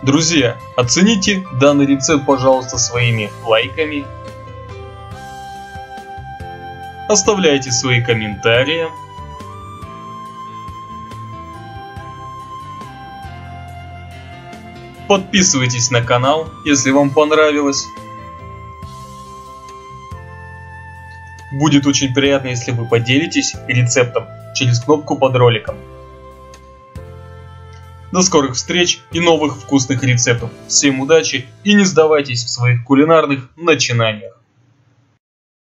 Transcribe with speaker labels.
Speaker 1: Друзья, оцените данный рецепт, пожалуйста, своими лайками. Оставляйте свои комментарии. Подписывайтесь на канал, если вам понравилось. Будет очень приятно, если вы поделитесь рецептом через кнопку под роликом. До скорых встреч и новых вкусных рецептов. Всем удачи и не сдавайтесь в своих кулинарных начинаниях.